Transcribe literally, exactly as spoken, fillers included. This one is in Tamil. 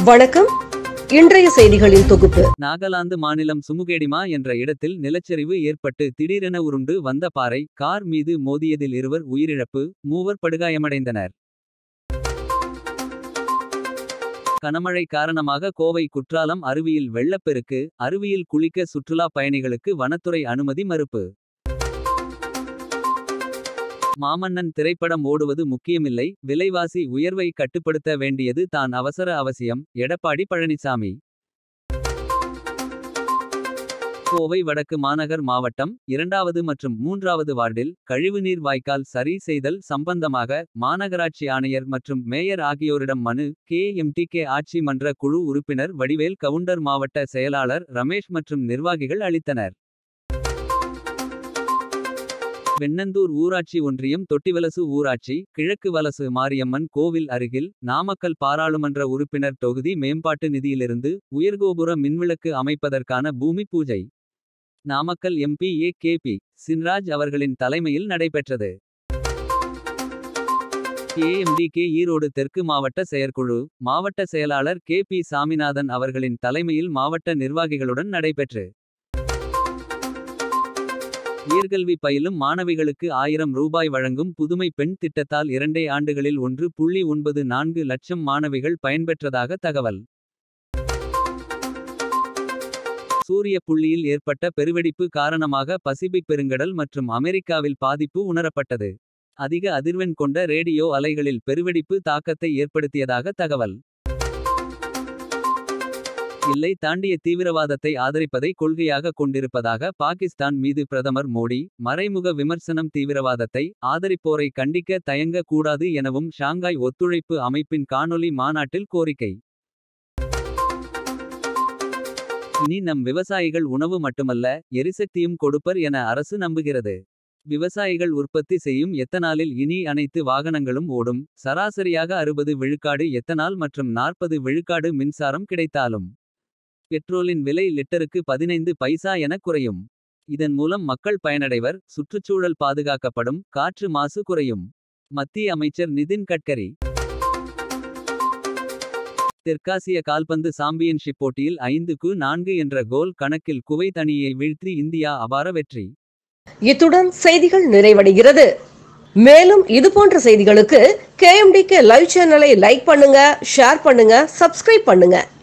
வணக்கம். இன்றைய செய்திகளின் தொகுப்பு. நாகாலாந்து மாநிலம் சுமுகேடிமா என்ற இடத்தில் நிலச்சரிவு ஏற்பட்டு திடீரென உருண்டு வந்த பாறை கார் மீது மோதியதில் இருவர் உயிரிழப்பு, மூவர் படுகாயமடைந்தனர். கனமழை காரணமாக கோவை குற்றாலம் அருவியில் வெள்ளப்பெருக்கு. அருவியில் குளிக்க சுற்றுலா பயணிகளுக்கு வனத்துறை அனுமதி மறுப்பு. மாமன்னன் திரைப்படம் ஓடுவது முக்கியமில்லை, விலைவாசி உயர்வை கட்டுப்படுத்த வேண்டியது தான் அவசர அவசியம். எடப்பாடி பழனிசாமி. கோவை வடக்கு மாநகர் மாவட்டம் இரண்டாவது மற்றும் மூன்றாவது வார்டில் கழிவுநீர் வாய்க்கால் சரி செய்தல் சம்பந்தமாக மாநகராட்சி ஆணையர் மற்றும் மேயர் ஆகியோரிடம் மனு. கே எம் டி கே ஆட்சி மன்ற குழு உறுப்பினர் வடிவேல் கவுண்டர், மாவட்ட செயலாளர் ரமேஷ் மற்றும் நிர்வாகிகள் அளித்தனர். வெண்ணந்தூர் ஊராட்சி ஒன்றியம் தொட்டிவலசு ஊராட்சி கிழக்கு வலசு மாரியம்மன் கோவில் அருகில் நாமக்கல் பாராளுமன்ற உறுப்பினர் தொகுதி மேம்பாட்டு நிதியிலிருந்து உயர்கோபுர மின்விளக்கு அமைப்பதற்கான பூமி பூஜை Namakkal M P A K P Chinraj அவர்களின் தலைமையில் நடைபெற்றது. K M D K Erode தெற்கு மாவட்ட செயற்குழு மாவட்ட செயலாளர் கே பி சாமிநாதன் அவர்களின் தலைமையில் மாவட்ட நிர்வாகிகளுடன் நடைபெற்று உயர்கல்வி பயிலும் மாணவிகளுக்கு ஆயிரம் ரூபாய் வழங்கும் புதுமை பெண் திட்டத்தால் இரண்டே ஆண்டுகளில் ஒன்று புள்ளி ஒன்பது நான்கு லட்சம் மாணவிகள் பயன்பெற்றதாக தகவல். சூரிய புள்ளியில் ஏற்பட்ட பெருவெடிப்பு காரணமாக பசிபிக் பெருங்கடல் மற்றும் அமெரிக்காவில் பாதிப்பு உணரப்பட்டது. அதிக அதிர்வெண் கொண்ட ரேடியோ அலைகளில் பெருவெடிப்பு தாக்கத்தை ஏற்படுத்தியதாக தகவல். எல்லை தாண்டிய தீவிரவாதத்தை ஆதரிப்பதை கொள்கையாக கொண்டிருப்பதாக பாகிஸ்தான் மீது பிரதமர் மோடி மறைமுக விமர்சனம். தீவிரவாதத்தை ஆதரிப்போரை கண்டிக்க தயங்க கூடாது எனவும் ஷாங்காய் ஒத்துழைப்பு அமைப்பின் காணொலி மாநாட்டில் கோரிக்கை. இனி நம் விவசாயிகள் உணவு மட்டுமல்ல, எரிசக்தியும் கொடுப்பர் என அரசு நம்புகிறது. விவசாயிகள் உற்பத்தி செய்யும் எத்தனாலில் இனி அனைத்து வாகனங்களும் ஓடும். சராசரியாக அறுபது விழுக்காடு எத்தனால் மற்றும் நாற்பது விழுக்காடு மின்சாரம் கிடைத்தாலும் பெட்ரோலின் விலை லிட்டருக்கு பதினைந்து பைசா என குறையும். இதன் மூலம் மக்கள் பயனடைவர், சுற்றுச்சூழல் பாதுகாக்கப்படும், காற்று மாசு குறையும். மத்திய அமைச்சர் நிதின் கட்கரி. தெற்காசிய கால்பந்து சாம்பியன்ஷிப் போட்டியில் ஐந்துக்கு நான்கு என்ற கோல் கணக்கில் குவைத் அணியை வீழ்த்தி இந்தியா அபார வெற்றி. இத்துடன் செய்திகள் நிறைவடைகிறது. மேலும் இதுபோன்ற செய்திகளுக்கு K M D K live சேனலை லைக் பண்ணுங்க, ஷேர் பண்ணுங்க, சப்ஸ்கிரைப் பண்ணுங்க.